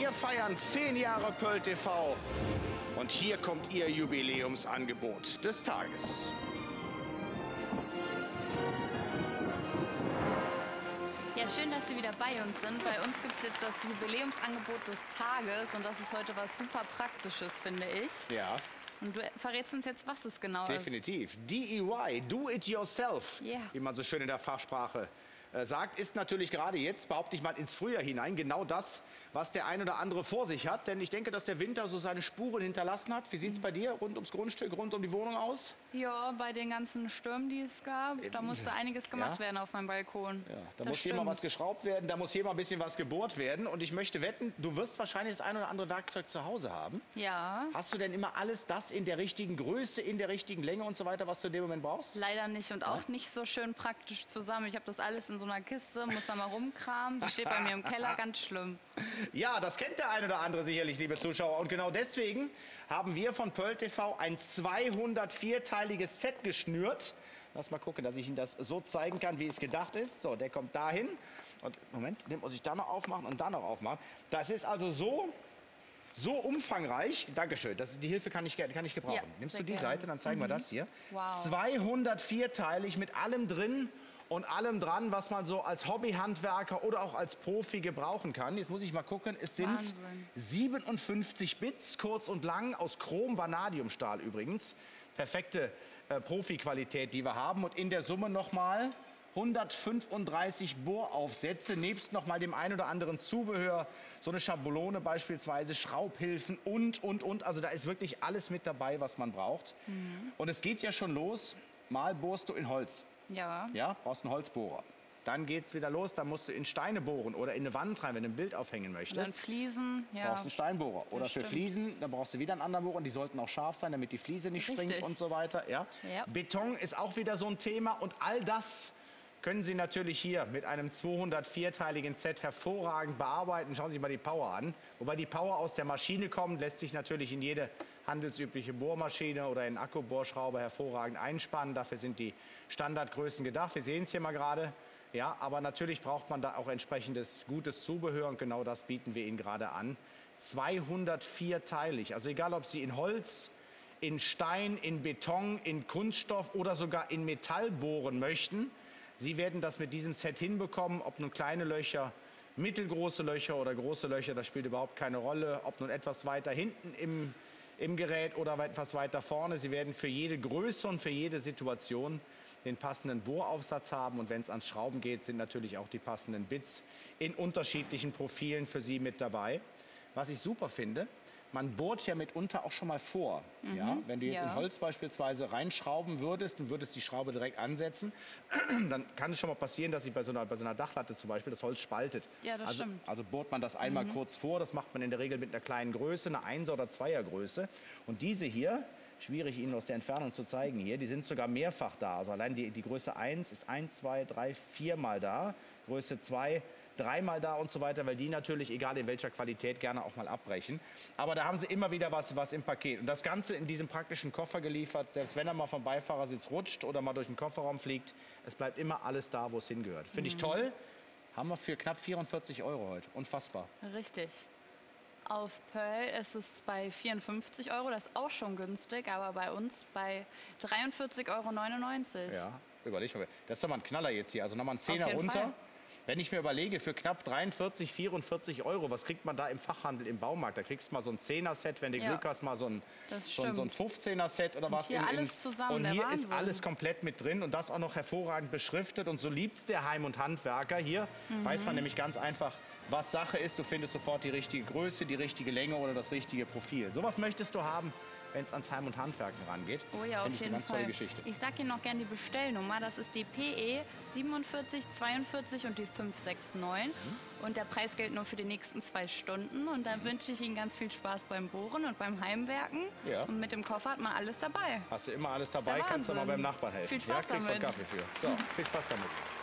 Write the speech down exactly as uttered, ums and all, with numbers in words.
Wir feiern zehn Jahre Pearl T V und hier kommt Ihr Jubiläumsangebot des Tages. Ja, schön, dass Sie wieder bei uns sind. Bei uns gibt es jetzt das Jubiläumsangebot des Tages und das ist heute was super Praktisches, finde ich. Ja. Und du verrätst uns jetzt, was es genau Definitiv. ist. D I Y, Do It Yourself, Yeah. wie man so schön in der Fachsprache äh, sagt, ist natürlich gerade jetzt, behaupte ich mal, ins Frühjahr hinein genau das, was der ein oder andere vor sich hat. Denn ich denke, dass der Winter so seine Spuren hinterlassen hat. Wie sieht es bei dir rund ums Grundstück, rund um die Wohnung aus? Ja, bei den ganzen Stürmen, die es gab, da musste einiges gemacht Ja? werden auf meinem Balkon. Ja, da Das muss hier mal stimmt. was geschraubt werden, da muss hier mal ein bisschen was gebohrt werden. Und ich möchte wetten, du wirst wahrscheinlich das ein oder andere Werkzeug zu Hause haben. Ja, Hast du denn immer alles das in der richtigen Größe, in der richtigen Länge und so weiter, was du in dem Moment brauchst? leider nicht und auch nicht so schön praktisch zusammen. Ich habe das alles in so einer Kiste, muss da mal rumkramen. Die steht bei mir im Keller, ganz schlimm. Ja, das kennt der ein oder andere sicherlich, liebe Zuschauer. Und genau deswegen haben wir von Pearl T V ein zweihundertvierteiliges Set geschnürt. Lass mal gucken, dass ich Ihnen das so zeigen kann, wie es gedacht ist. So, der kommt dahin. Und Moment, den muss ich da noch aufmachen und da noch aufmachen. Das ist also so, so umfangreich. Dankeschön, das ist, die Hilfe kann ich, kann ich gebrauchen. Ja, Nimmst sehr du die gerne. Seite, dann zeigen wir das hier. Wow. zweihundertvierteilig mit allem drin und allem dran, was man so als Hobbyhandwerker oder auch als Profi gebrauchen kann. Jetzt muss ich mal gucken, es sind Wahnsinn. siebenundfünfzig Bits, kurz und lang, aus Chrom-Vanadiumstahl übrigens. Perfekte äh, Profi-Qualität, die wir haben. Und in der Summe nochmal hundertfünfunddreißig Bohraufsätze, nebst nochmal dem ein oder anderen Zubehör, so eine Schablone beispielsweise, Schraubhilfen und, und, und. Also da ist wirklich alles mit dabei, was man braucht. Mhm. Und es geht ja schon los, mal bohrst du in Holz. Ja. Ja, brauchst einen Holzbohrer. Dann geht's wieder los, dann musst du in Steine bohren oder in eine Wand rein, wenn du ein Bild aufhängen möchtest. Dann Fliesen, ja. Brauchst einen Steinbohrer. Oder für stimmt. Fliesen, da brauchst du wieder einen anderen Bohrer. Und die sollten auch scharf sein, damit die Fliese nicht Richtig. springt und so weiter. Ja? Ja. Beton ist auch wieder so ein Thema. Und all das können Sie natürlich hier mit einem zweihundertvierteiligen Set hervorragend bearbeiten. Schauen Sie sich mal die Power an. Wobei die Power aus der Maschine kommt, lässt sich natürlich in jede handelsübliche Bohrmaschine oder in Akkubohrschrauber hervorragend einspannen. Dafür sind die Standardgrößen gedacht. Wir sehen es hier mal gerade. Ja, aber natürlich braucht man da auch entsprechendes gutes Zubehör und genau das bieten wir Ihnen gerade an. zweihundertvierteilig, also egal ob Sie in Holz, in Stein, in Beton, in Kunststoff oder sogar in Metall bohren möchten. Sie werden das mit diesem Set hinbekommen, ob nun kleine Löcher, mittelgroße Löcher oder große Löcher, das spielt überhaupt keine Rolle. Ob nun etwas weiter hinten im, im Gerät oder etwas weiter vorne. Sie werden für jede Größe und für jede Situation den passenden Bohraufsatz haben. Und wenn es ans Schrauben geht, sind natürlich auch die passenden Bits in unterschiedlichen Profilen für Sie mit dabei. Was ich super finde, man bohrt ja mitunter auch schon mal vor. Mhm, ja? Wenn du jetzt ja. in Holz beispielsweise reinschrauben würdest und würdest die Schraube direkt ansetzen, dann kann es schon mal passieren, dass sich bei so einer, bei so einer Dachlatte zum Beispiel das Holz spaltet. Ja, das also, stimmt. also bohrt man das einmal mhm. kurz vor. Das macht man in der Regel mit einer kleinen Größe, einer Einser- oder Zweiergröße. Und diese hier, schwierig Ihnen aus der Entfernung zu zeigen hier, die sind sogar mehrfach da. Also allein die, die Größe eins ist eins, zwei, drei, viermal da. Größe zwei dreimal da und so weiter, weil die natürlich, egal in welcher Qualität, gerne auch mal abbrechen. Aber da haben Sie immer wieder was, was im Paket. Und das Ganze in diesem praktischen Koffer geliefert, selbst wenn er mal vom Beifahrersitz rutscht oder mal durch den Kofferraum fliegt, es bleibt immer alles da, wo es hingehört. Finde ich toll. Haben wir für knapp vierundvierzig Euro heute. Unfassbar. Richtig. Auf Pearl ist es bei vierundfünfzig Euro, das ist auch schon günstig, aber bei uns bei dreiundvierzig Euro neunundneunzig. Ja, überleg mal. Das ist doch mal ein Knaller jetzt hier. Also nochmal ein Zehner Auf jeden runter. Fall. Wenn ich mir überlege, für knapp dreiundvierzig, vierundvierzig Euro, was kriegt man da im Fachhandel, im Baumarkt? Da kriegst du mal so ein Zehner-Set, wenn du Ja. Glück hast, mal so ein, Das so ein, so ein fünfzehner-Set oder was. hier alles zusammen, und der hier ist Wahnsinn. alles komplett mit drin und das auch noch hervorragend beschriftet. Und so liebt's der Heim- und Handwerker. Hier Mhm. weiß man nämlich ganz einfach, was Sache ist. Du findest sofort die richtige Größe, die richtige Länge oder das richtige Profil. Sowas möchtest du haben, wenn es ans Heim- und Handwerken rangeht. Oh ja, auf Finde ich jeden eine ganz Fall. tolle Geschichte. Ich sag Ihnen noch gerne die Bestellnummer. Das ist die P E siebenundvierzig zweiundvierzig und die fünf sechs neun. Mhm. Und der Preis gilt nur für die nächsten zwei Stunden. Und da wünsche ich Ihnen ganz viel Spaß beim Bohren und beim Heimwerken. Ja. Und mit dem Koffer hat man alles dabei. Hast du immer alles der dabei, kannst du mal Wahnsinn. beim Nachbarn helfen. Viel Spaß ja, kriegst du einen damit. Kaffee für. So, viel Spaß damit.